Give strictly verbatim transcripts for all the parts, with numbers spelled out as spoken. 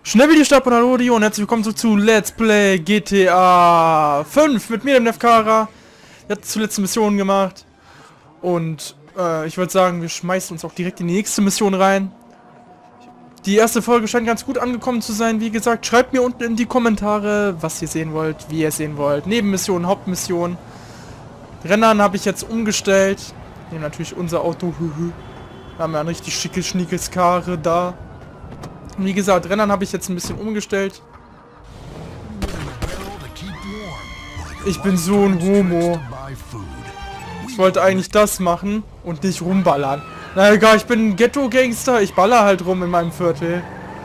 Schnell wie die Stadt und hallo und herzlich willkommen zu, zu Let's Play G T A fünf mit mir, dem Nefkara. Wir hatten zuletzt Missionen gemacht. Und äh, ich würde sagen, wir schmeißen uns auch direkt in die nächste Mission rein. Die erste Folge scheint ganz gut angekommen zu sein. Wie gesagt, schreibt mir unten in die Kommentare, was ihr sehen wollt, wie ihr es sehen wollt. Nebenmission, Hauptmission. Rennern habe ich jetzt umgestellt. Nehmen natürlich unser Auto. Wir haben ja ein richtig schickes, schniekes Karre da. Wie gesagt, Rennern habe ich jetzt ein bisschen umgestellt. Ich bin so ein Homo. Ich wollte eigentlich das machen und nicht rumballern. Na egal, ich bin ein Ghetto-Gangster. Ich baller halt rum in meinem Viertel.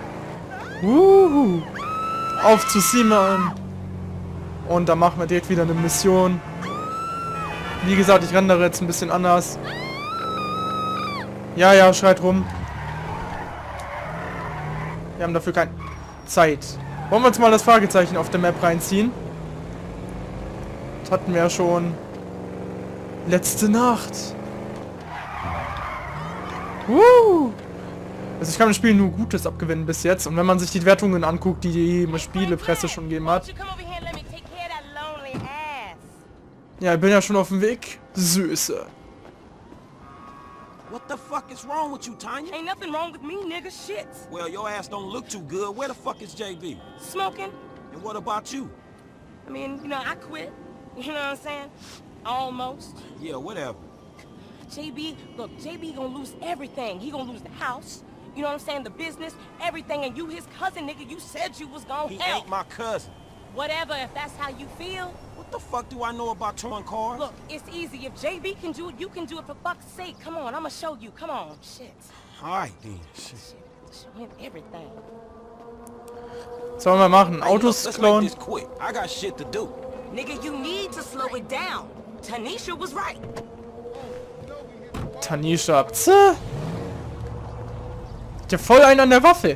Uhu. Auf zu Simon. Und dann machen wir direkt wieder eine Mission. Wie gesagt, ich rendere jetzt ein bisschen anders. Ja, ja, schreit rum. Wir haben dafür keine Zeit. Wollen wir uns mal das Fragezeichen auf der Map reinziehen? Das hatten wir ja schon letzte Nacht. Uh. Also ich kann dem Spiel nur Gutes abgewinnen bis jetzt. Und wenn man sich die Wertungen anguckt, die die Spielepresse schon gegeben hat. Ja, ich bin ja schon auf dem Weg. Süße. What the fuck is wrong with you, Tanya? Ain't nothing wrong with me, nigga. Shit. Well, your ass don't look too good. Where the fuck is J B? Smoking. And what about you? I mean, you know, I quit. You know what I'm saying? Almost. Yeah, whatever. J B, look, J B gonna lose everything. He gonna lose the house. You know what I'm saying? The business, everything. And you his cousin, nigga. You said you was gonna He help. ain't my cousin. Whatever, if that's how you feel. What the fuck do I know about towing cars? Look, it's easy. If J B can do it, you can do it for fuck's sake. Come on, I'ma show you. Come on. Shit. Alright then. Shit. Shit. Show him everything. Was sollen wir machen? Hey, look, Autos let's klauen? make this quick. I got shit to do. Nigga, you need to slow it down. Tanisha was right. Tanisha. Pse. Der voll einen an der Waffe.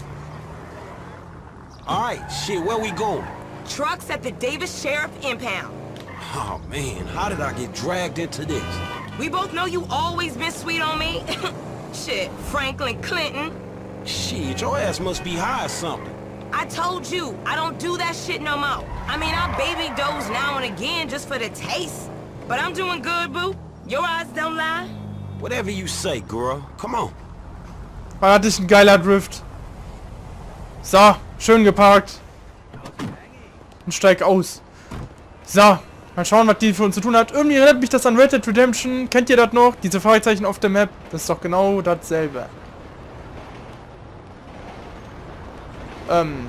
Alright, shit, where we going? Trucks at the Davis Sheriff Impound. Oh man, how did I get dragged into this? We both know you always been sweet on me. Shit, Franklin Clinton. Shit, your ass must be high or something. I told you, I don't do that shit no more. I mean, I baby doze now and again just for the taste. But I'm doing good, boo. Your eyes don't lie. Whatever you say, girl. Come on. War hatte ich ein geiler Drift. So, schön geparkt. Und steig aus. So, mal schauen, was die für uns zu tun hat. Irgendwie erinnert mich das an Red Dead Redemption. Kennt ihr das noch? Diese Fragezeichen auf der Map. Das ist doch genau dasselbe. Ähm.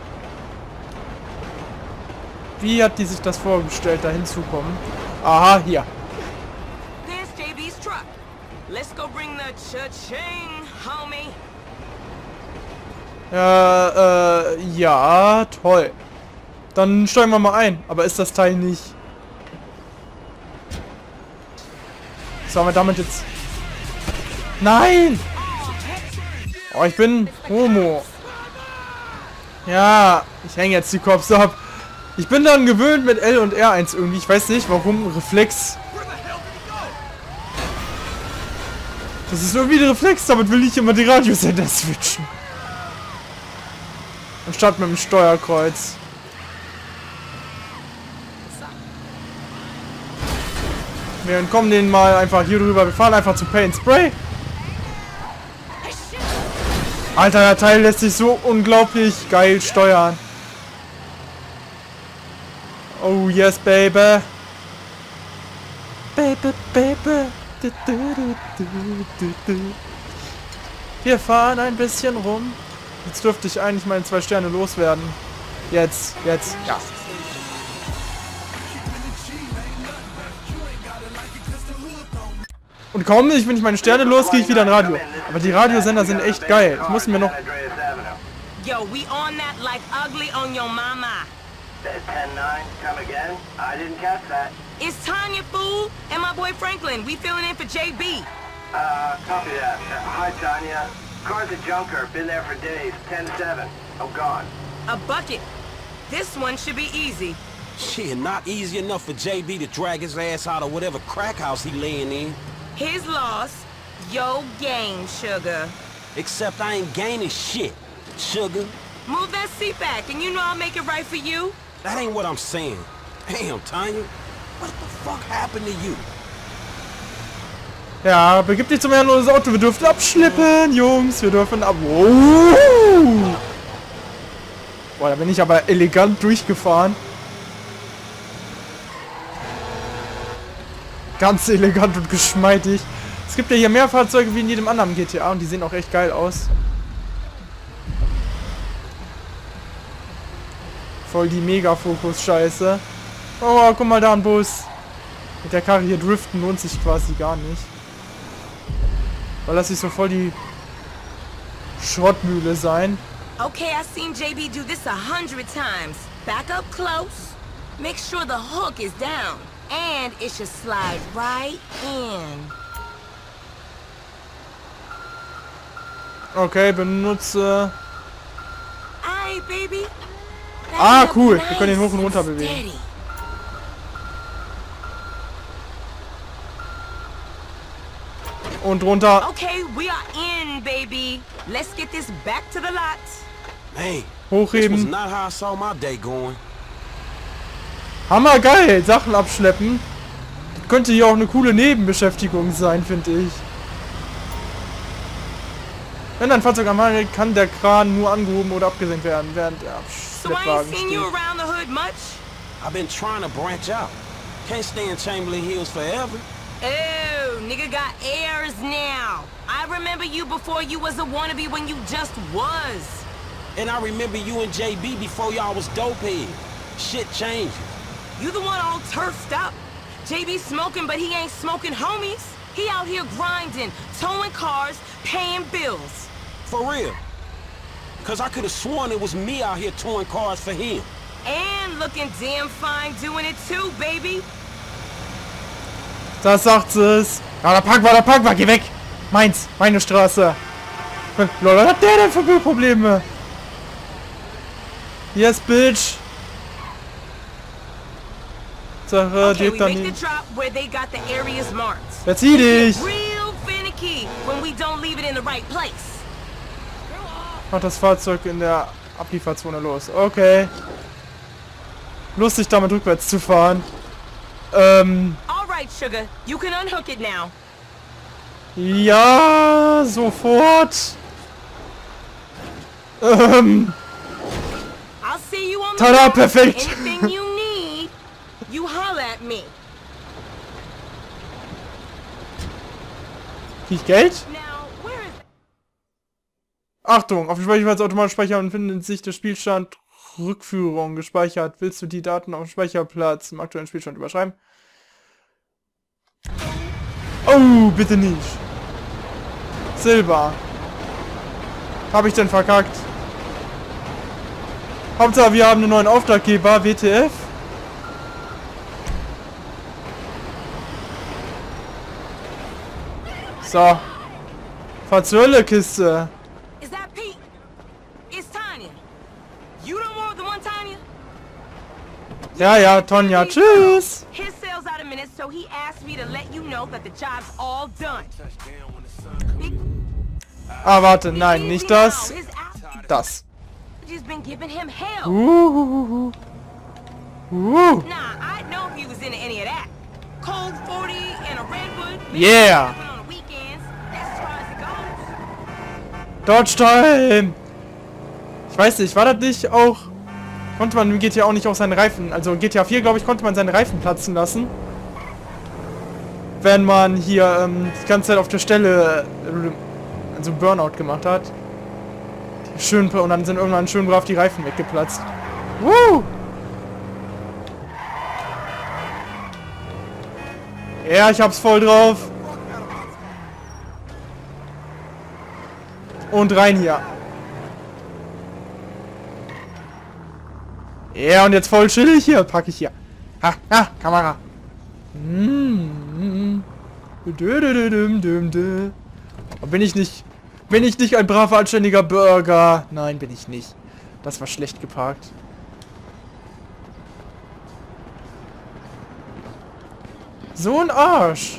Wie hat die sich das vorgestellt, da hinzukommen? Aha, hier. There's J B's truck. Let's go bring the cha-ching, homie. Äh, äh, ja, toll. Dann steigen wir mal ein. Aber ist das Teil nicht... Sollen wir damit jetzt... Nein! Oh, ich bin Homo. Ja, ich hänge jetzt die Cops ab. Ich bin dann gewöhnt mit L und R eins irgendwie. Ich weiß nicht, warum. Reflex. Das ist irgendwie ein Reflex. Damit will ich immer die Radiosender switchen. Anstatt mit dem Steuerkreuz. Wir entkommen denen mal einfach hier drüber. Wir fahren einfach zu Paint Spray. Alter, der Teil lässt sich so unglaublich geil steuern. Oh yes, baby. Baby, baby. Du, du, du, du, du, du. Wir fahren ein bisschen rum. Jetzt dürfte ich eigentlich meine zwei Sterne loswerden. Jetzt, jetzt, ja. Und kaum nicht, wenn ich meine Sterne los, gehe ich wieder in Radio. Aber die Radiosender sind echt geil. Ich muss mir noch... Yo, we on that like ugly on your mama. ten nine, come again? I didn't catch that. It's Tanya, fool, and my boy Franklin. We filling in for J B. Uh, copy that. Hi, Tanya. Car's a junker. Been there for days. ten seven. I'm gone. A bucket. This one should be easy. Shit, not easy enough for J B to drag his ass out of whatever crack house he laying in. His loss, your game, sugar. Except I ain't gaining shit. Sugar, Move that seat back, and you know I'll make it right for you. That ain't what I'm saying. Damn, Tanya. What the fuck happened to you? Ja, begib dich zum herrenlosen Auto. Wir dürfen abschleppen, Jungs. Wir dürfen ab... Oh. Boah, da bin ich aber elegant durchgefahren. Ganz elegant und geschmeidig. Es gibt ja hier mehr Fahrzeuge wie in jedem anderen G T A und die sehen auch echt geil aus. Voll die Mega-Fokus-Scheiße. Oh, guck mal da, ein Bus. Mit der Karre hier driften lohnt sich quasi gar nicht. Weil das sich so voll die Schrottmühle sein. Okay, I've seen J B do this a hundred times. Back up close. Make sure the hook is down. And it should slide right in. Okay, benutze... Aye, baby. Ah, cool. Wir können ihn hoch und runter bewegen. Und runter. Okay, we are in, baby. Let's get this back to the lot. Man, Hochheben. this was not how I saw my day going. Hammergeil, Sachen abschleppen. Das könnte hier auch eine coole Nebenbeschäftigung sein, finde ich. Wenn ein Fahrzeug am Mangel kann der Kran nur angehoben oder abgesenkt werden, während der So I Abschleppwagen ain't seen you steht. around the hood much? I've been trying to branch out. Can't stay in Chamberlain Hills forever. Oh, nigga got airs now. I remember you before you was a wannabe when you just was. And I remember you and J B before y'all was dopehead. Shit changes. You the one all turfed up. J B smoking, but he ain't smoking homies. He out here grinding, towing cars, paying bills. For real. Cause I could have sworn it was me out here towing cars for him. And looking damn fine doing it too, baby. Das sagt es. Ja, da park war, da park war, geh weg. Meins, meine Straße. Lol, was hat der denn für Probleme? Yes, bitch. Sache, Okay, geht we dann make the nicht. drop where they got the areas marked. Verzieh dich. Real finicky when we don't leave it in the right place. Macht das Fahrzeug in der Ablieferzone los. Okay. Lustig, damit rückwärts zu fahren. Ähm. All right, sugar, you can unhook it now. Ja, sofort. Ähm. I'll see you on the Tada, road. perfekt. Anything you need, you holler at me. Krieg ich Geld? Now, where is Achtung, auf dem Speicherplatz automatisch speichern und findet sich der Spielstand Rückführung gespeichert. Willst du die Daten auf dem Speicherplatz im aktuellen Spielstand überschreiben? Oh, bitte nicht. Silber. Habe ich denn verkackt? Hauptsache, wir haben einen neuen Auftraggeber, W T F. So. Fahr zur Hölle, Kiste. Is that Pete? It's Tanya. You don't want the one, Tanya? Ja, ja, Tonja, tschüss. His sale's out a minute, so he asked me to let you know that the job's all done. Ah, warte, nein, nicht das. His app- Das. Just been giving him hell. Uh, uh, uh. Nah, I'd know if he was into any of that. Cold forty and a redwood. maybe Yeah. something on the weekends. That's as far as it goes. Dodge Time! Ich weiß nicht, war das nicht auch... Konnte man im G T A auch nicht auch seinen Reifen... Also in G T A vier, glaube ich, konnte man seinen Reifen platzen lassen. Wenn man hier ähm, die ganze Zeit auf der Stelle... Äh, also Burnout gemacht hat. Schön, und dann sind irgendwann schön brav die Reifen weggeplatzt. Woo! Ja, ich hab's voll drauf. Und rein hier. Ja, und jetzt voll chillig hier. Pack ich hier. Ha, ha, Kamera. Mm, dö, dö, dö, dö, dö, dö. Bin ich nicht... Bin ich nicht ein braver, anständiger Bürger? Nein, bin ich nicht. Das war schlecht geparkt. So ein Arsch.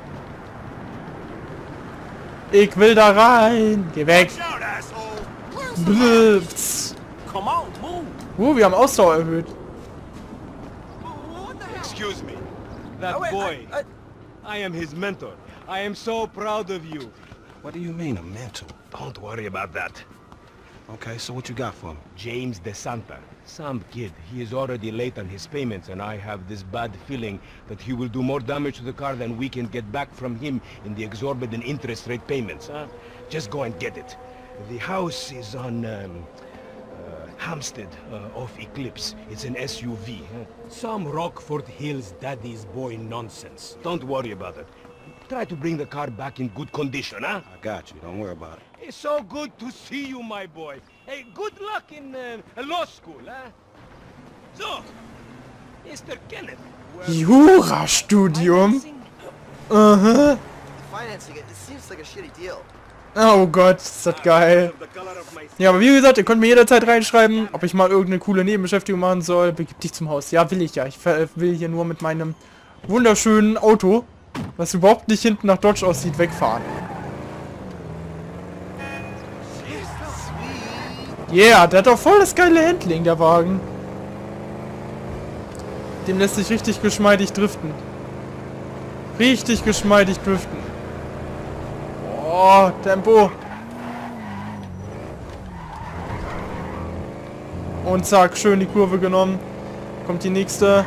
Ich will da rein. Geh weg. Blitz. Come on, move. Uh, wir haben Ausdauer erhöht. Excuse me. That Oh, wait, boy. I- I- I am his mentor. I am so proud of you. What do you mean, a mentor? Don't worry about that. Okay, so what you got for me? James DeSanta. Some kid. He is already late on his payments, and I have this bad feeling that he will do more damage to the car than we can get back from him in the exorbitant interest rate payments, huh? Just go and get it. The house is on, um, uh, Hampstead, uh, off Eclipse. It's an S U V, huh? Some Rockford Hills daddy's boy nonsense. Don't worry about it. Try to bring the car back in good condition, huh? I got you. Don't worry about it. It's so good to see you, my boy. Hey, good luck in uh, law school, huh? So, Mister Kenneth. Jurastudium. Aha. Financing it, it seems like a shitty deal. Oh Gott, ist das geil. Ja, aber wie gesagt, ihr könnt mir jederzeit reinschreiben, ob ich mal irgendeine coole Nebenbeschäftigung machen soll. Begib dich zum Haus. Ja, will ich ja. Ich will hier nur mit meinem wunderschönen Auto, was überhaupt nicht hinten nach Dodge aussieht, wegfahren. Yeah, der hat doch voll das geile Handling, der Wagen. Dem lässt sich richtig geschmeidig driften. Richtig geschmeidig driften. Oh, Tempo. Und zack, schön die Kurve genommen. Kommt die nächste.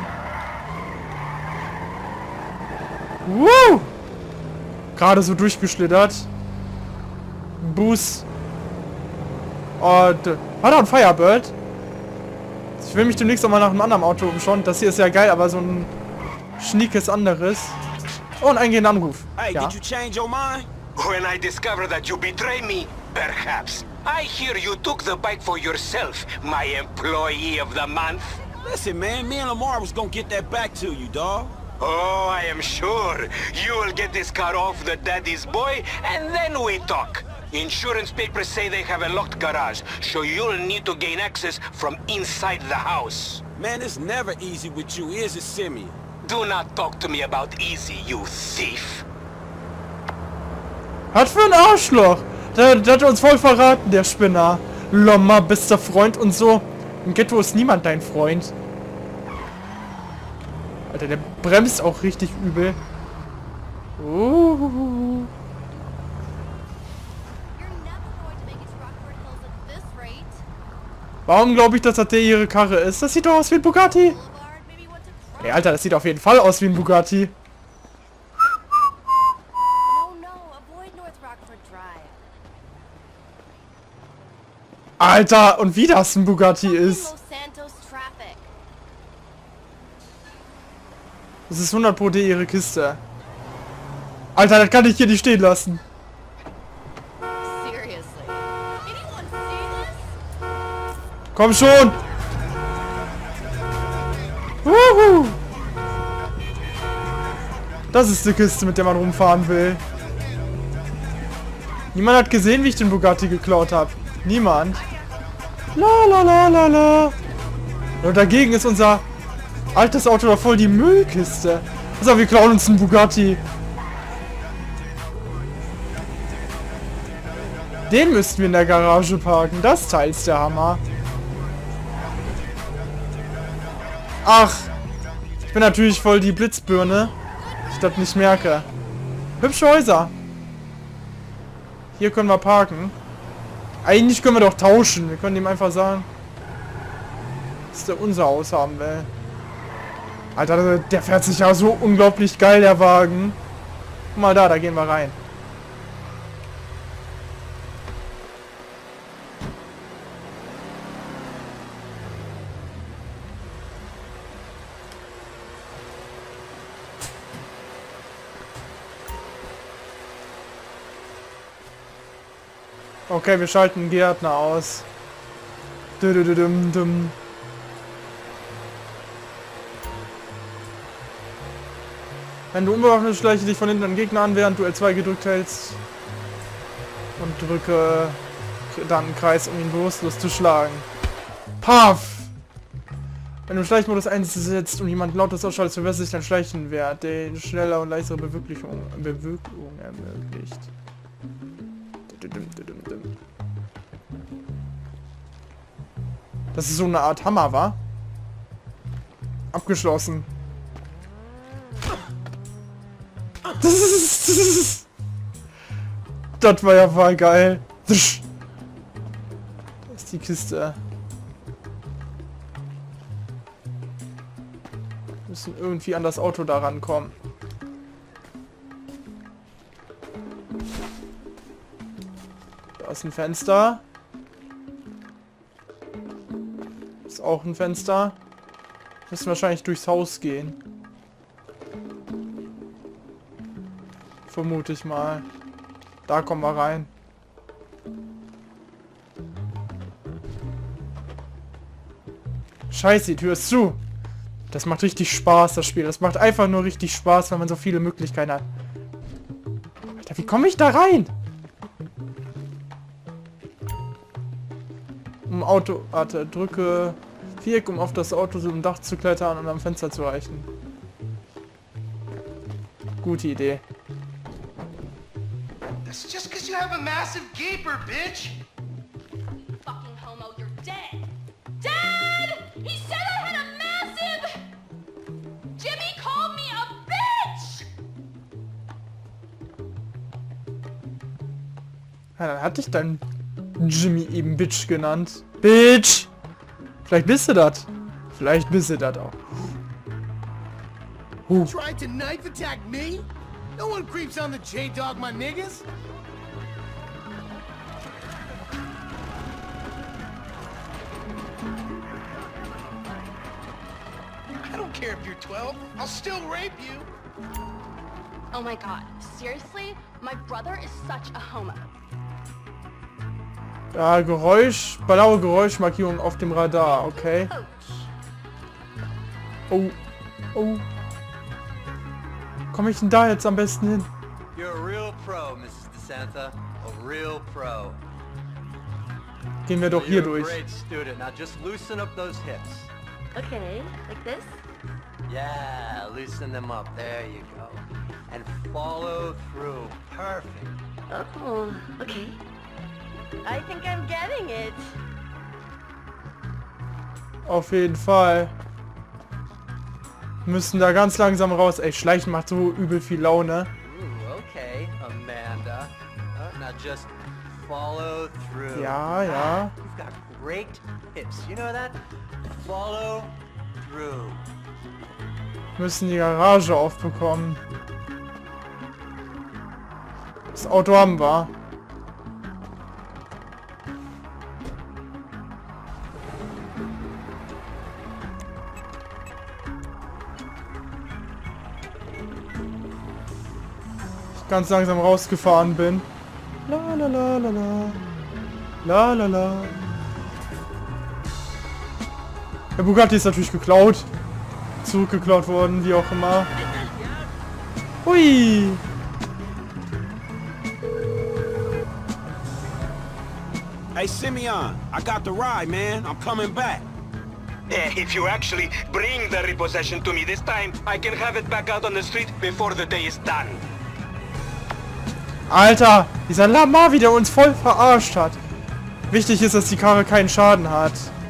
Woo! Gerade so durchgeschlittert. Boost. Oh, hat er ein Firebird? Ich will mich demnächst auch mal nach einem anderen Auto umschauen. Das hier ist ja geil, aber so ein schniekes anderes. Oh, ein eingehender Anruf. Hey, Ja. did you change your mind? When I discover that you betray me, perhaps. I hear you took the bike for yourself, my employee of the month. Listen, man, me and Lamar was gonna get that back to you, dawg. Oh, I am sure. You will get this car off the daddy's boy, and then we talk. Insurance papers say they have a locked garage, so you'll need to gain access from inside the house. Man, it's never easy with you, is it, Simeon? Do not talk to me about easy, you thief. Was für ein Arschloch. Der, der hat uns voll verraten, der Spinner. Lomma, bester Freund und so. Im Ghetto ist niemand dein Freund. Alter, der bremst auch richtig übel. Uh. Warum glaube ich, dass das der ihre Karre ist? Das sieht doch aus wie ein Bugatti. Ey, Alter, das sieht auf jeden Fall aus wie ein Bugatti. Alter, und wie das ein Bugatti ist. Das ist hundert Pro D ihre Kiste. Alter, das kann ich hier nicht stehen lassen. Komm schon! Wuhu! Das ist die Kiste, mit der man rumfahren will. Niemand hat gesehen, wie ich den Bugatti geklaut habe. Niemand. La la la la la. Und dagegen ist unser altes Auto doch voll die Müllkiste. Also, wir klauen uns einen Bugatti. Den müssten wir in der Garage parken. Das Teil ist der Hammer. Ach, ich bin natürlich voll die Blitzbirne. Ich das nicht merke. Hübsche Häuser. Hier können wir parken. Eigentlich können wir doch tauschen. Wir können ihm einfach sagen, dass der unser Haus haben will. Alter, der fährt sich ja so unglaublich geil, der Wagen. Guck mal da, da gehen wir rein. Okay, wir schalten den Gärtner aus. Dum-dum-dum-dum. Wenn du unbewaffnet schleiche dich von hinten an Gegner an, während du L zwei gedrückt hältst. Und drücke dann einen Kreis, um ihn bewusstlos zu schlagen. Paff! Wenn du im Schleichmodus einsetzt und jemand lautes ausschaltest, verbessert sich dein Schleichenwert, den schneller und leichtere Bewirklichung, Bewirkung ermöglicht. Das ist so eine Art Hammer, war? Abgeschlossen. Das ist, das ist, das war ja voll geil. Das ist die Kiste. Wir müssen irgendwie an das Auto da rankommen. Da ist ein Fenster. Ist auch ein Fenster. Wir müssen wahrscheinlich durchs Haus gehen. Vermute ich mal. Da kommen wir rein. Scheiße, die Tür ist zu. Das macht richtig Spaß, das Spiel. Das macht einfach nur richtig Spaß, wenn man so viele Möglichkeiten hat. Alter, wie komme ich da rein? Um Auto... Warte, drücke Viereck, um auf das Auto so im Dach zu klettern und am Fenster zu erreichen. Gute Idee. That's just because you have a massive gaper, bitch! Fucking homo, you're dead! Dad! He said I had a massive... Jimmy called me a bitch! Ja, dann hatte ich dann Jimmy eben Bitch genannt. Bitch! Vielleicht bist du das. Vielleicht bist du das auch. Huh. Tried to knife attack me? No one creeps on the J-Dog, my niggas! I don't care if you're twelve. I'll still rape you. Oh my god, seriously? My brother is such a homo. Ja, Geräusch, blaue Geräuschmarkierung auf dem Radar, okay. Oh, oh. Komme ich denn da jetzt am besten hin? You're a real pro, Missus DeSanta. A real pro. Gehen wir doch hier You're a durch. great student. Now just loosen up those hips. Okay, like this? Yeah, loosen them up. There you go. And follow through. Perfect. Oh, okay. I think I'm getting it. Auf jeden Fall. Wir müssen da ganz langsam raus. Ey, Schleichen macht so übel viel Laune. Ooh, okay, Amanda. Uh, now just follow through. Ja, ja. You've got great hips. You know that? Follow through. Wir müssen die Garage aufbekommen. Das Auto haben wir. Ganz langsam rausgefahren bin. La la la la la. La la la. Der Bugatti ist natürlich geklaut. Zurückgeklaut worden, wie auch immer. Hui. Hey, Simeon, I got the ride, man. I'm coming back. If you actually bring the repossession to me this time, I can have it back out on the street before the day is done. Alter, dieser Lamavi, der uns voll verarscht hat. Wichtig ist, dass die Karre keinen Schaden hat.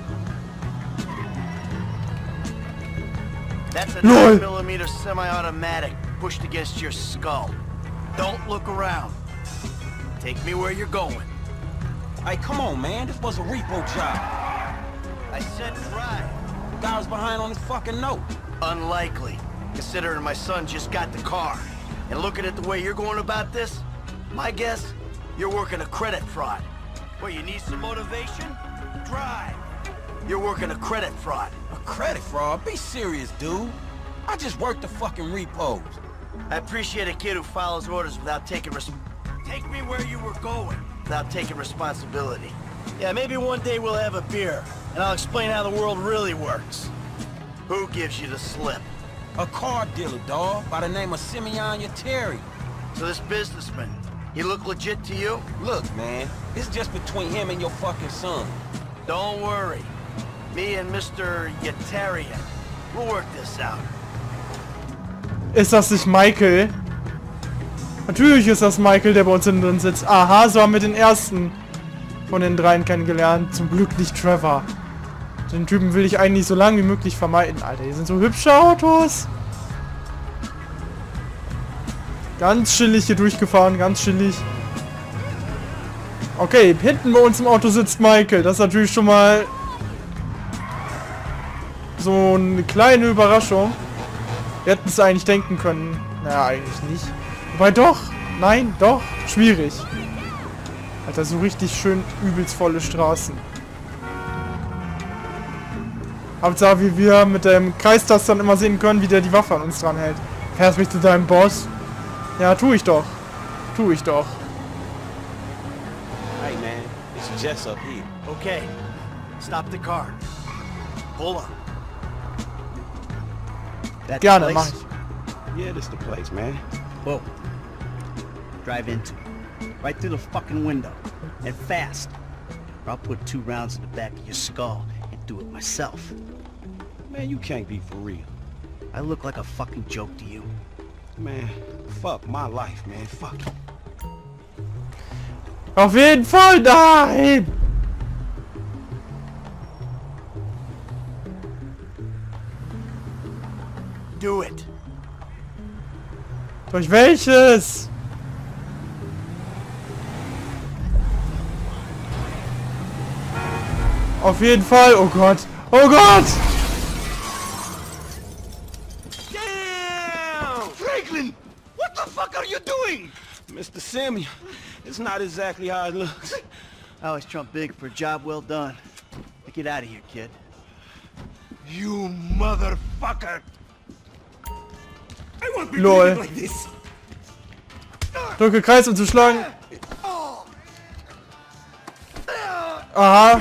That's a Lol. nine millimeter semi-automatic pushed against your skull. Don't look around. Take me where you're going. Hey, come on, man. This was a repo job. I said right. Guy was behind on his fucking note. Unlikely, considering my son just got the car. And looking at the way you're going about this, my guess, you're working a credit fraud. Well, you need some motivation? Drive. You're working a credit fraud. A credit fraud? Be serious, dude. I just worked the fucking repos. I appreciate a kid who follows orders without taking res- Take me where you were going without taking responsibility. Yeah, maybe one day we'll have a beer, and I'll explain how the world really works. Who gives you the slip? A car dealer, dawg, by the name of Simeon Yeteri. So this businessman, he look legit to you? Look, man, it's just between him and your fucking son. Don't worry. Me and Mister Yetarian, we'll work this out. Ist das nicht Michael? Natürlich ist das Michael, der bei uns hinten drin sitzt. Aha, so haben wir den ersten von den dreien kennengelernt. Zum Glück nicht Trevor. Den Typen will ich eigentlich so lange wie möglich vermeiden. Alter, hier sind so hübsche Autos. Ganz chillig hier durchgefahren, ganz chillig. Okay, hinten bei uns im Auto sitzt Michael. Das ist natürlich schon mal so eine kleine Überraschung. Wir hätten es eigentlich denken können. Naja, eigentlich nicht. Wobei doch. Nein, doch. Schwierig. Alter, so richtig schön übelst volle Straßen. Hauptsache, wie wir mit dem Kreistaster dann immer sehen können, wie der die Waffe an uns dran hält. Fährst mich zu deinem Boss? Ja, tu ich doch. Tu ich doch. Hey man, it's Jess up here. Okay. Stop the car. Pull up. That Gerne, mach ich. Yeah, this the place, man. Whoa. Drive into it. Right through the fucking window. And fast. Or I'll put two rounds in the back of your skull and do it myself. Man, you can't be for real. I look like a fucking joke to you. Man, fuck my life, man. Fuck it. Auf jeden Fall, nein! Do it. Durch welches? Auf jeden Fall, oh Gott. Oh Gott! Damn! Franklin! What the fuck are you doing? Mister Samuel, it's not exactly how it looks. I always trump big for a job well done. Now get out of here, kid. You motherfucker! I won't be Lol. like this. Drücke Kreis, um zu schlagen. Aha.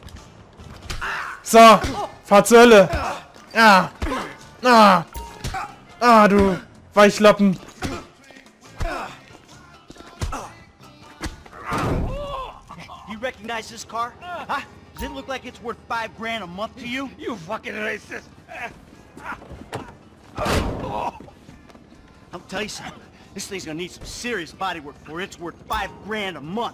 So, fahr zur Hölle. Ah. Ah. Ah, du Weichlappen. You recognize this car? Huh? Does it look like it's worth five grand a month to you? You fucking racist. I'll tell you something. This thing's gonna need some serious body work for it's worth five grand a month.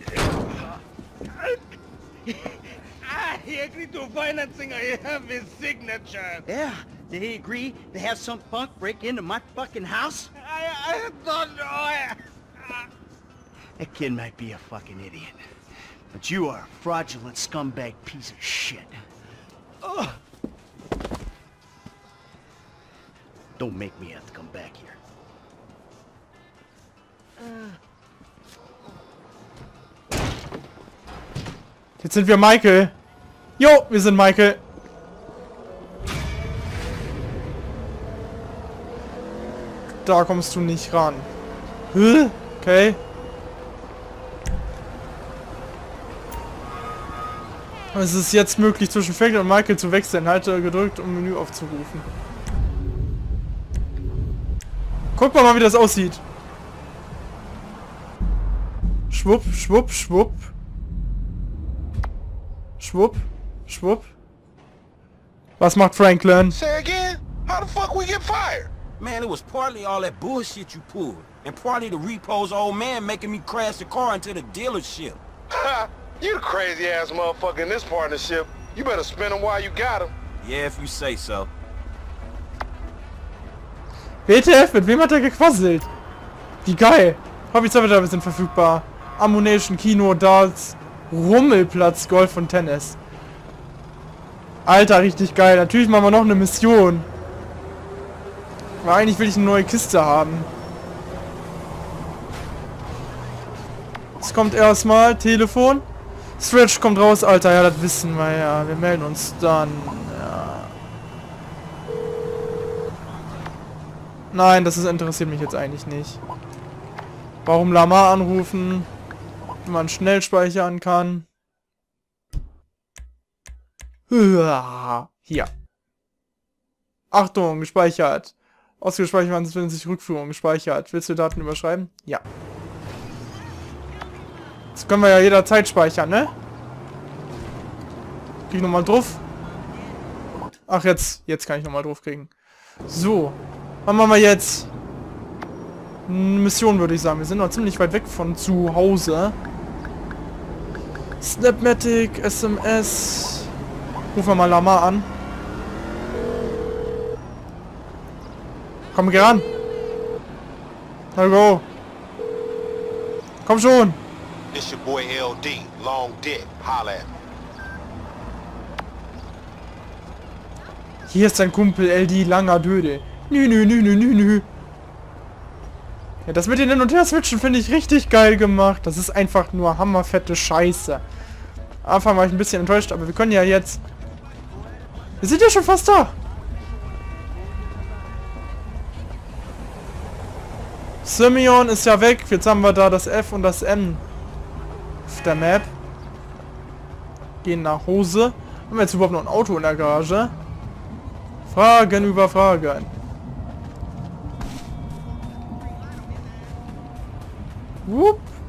Ah, he agreed to financing. I have his signature. Yeah, did he agree to have some punk break into my fucking house? I, I don't know. I, That kid might be a fucking idiot. But you are a fraudulent scumbag piece of shit. Ugh. Don't make me have to come back here. Jetzt sind wir Michael. Jo, wir sind Michael. Da kommst du nicht ran. Hä? Okay. Es ist jetzt möglich, zwischen Franklin und Michael zu wechseln. Halte gedrückt, um Menü aufzurufen. Guck mal, mal, wie das aussieht. Schwupp, schwupp, schwupp. Schwupp, schwupp. Was macht Franklin? Say again? How the fuck we get fired? Man, it was partly all that bullshit you pulled, and partly the repo's old man making me crash the car into the dealership. Ha! You the crazy ass motherfucker in this partnership. You better spin him while you got him. Yeah, if you say so. W T F, mit wem hat er gequasselt? Wie geil. Hobby-Server sind verfügbar. Ammunition, Kino, Darts, Rummelplatz, Golf und Tennis. Alter, richtig geil. Natürlich machen wir noch eine Mission. Aber eigentlich will ich eine neue Kiste haben. Es kommt erstmal Telefon. Stretch kommt raus, Alter. Ja, das wissen wir ja. Wir melden uns dann. Ja. Nein, das ist, interessiert mich jetzt eigentlich nicht. Warum Lamar anrufen? Wenn man schnell speichern kann. Hier. Achtung, gespeichert. Ausgespeichert waren wenn sich Rückführung gespeichert. Willst du Daten überschreiben? Ja. Das können wir ja jederzeit speichern, ne? Krieg ich nochmal drauf? Ach, jetzt. Jetzt kann ich nochmal drauf kriegen. So. Was machen wir jetzt? Mission, würde ich sagen. Wir sind noch ziemlich weit weg von zu Hause. Snapmatic, S M S. Rufen wir mal Lamar an. Komm, geh ran. Na go. Komm schon. It's your boy L D, Long Dick, holla at me. Hier ist dein Kumpel L D, langer Döde. Nü, nü, nü, nü, nü, nü. Ja, das mit den Hin- und Her-Switchen finde ich richtig geil gemacht. Das ist einfach nur hammerfette Scheiße. Am Anfang war ich ein bisschen enttäuscht, aber wir können ja jetzt... Wir sind ja schon fast da. Simeon ist ja weg. Jetzt haben wir da das F und das M auf der Map. Gehen nach Hause. Haben wir jetzt überhaupt noch ein Auto in der Garage? Fragen über Fragen. Whoop.